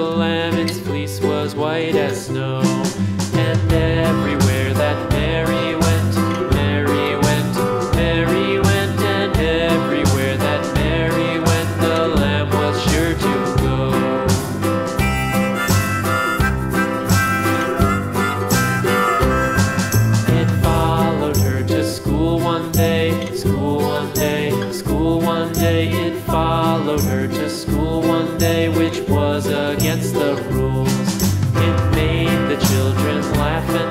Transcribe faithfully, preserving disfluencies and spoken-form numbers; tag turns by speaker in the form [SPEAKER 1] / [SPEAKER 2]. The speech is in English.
[SPEAKER 1] lamb, its fleece was white as snow. And everywhere that Mary went, Mary went, Mary went, and everywhere that Mary went, the lamb was sure to go. It followed her to school one day, school one day, school one day. It followed her to school one day, which was against the rules. It made the children laugh and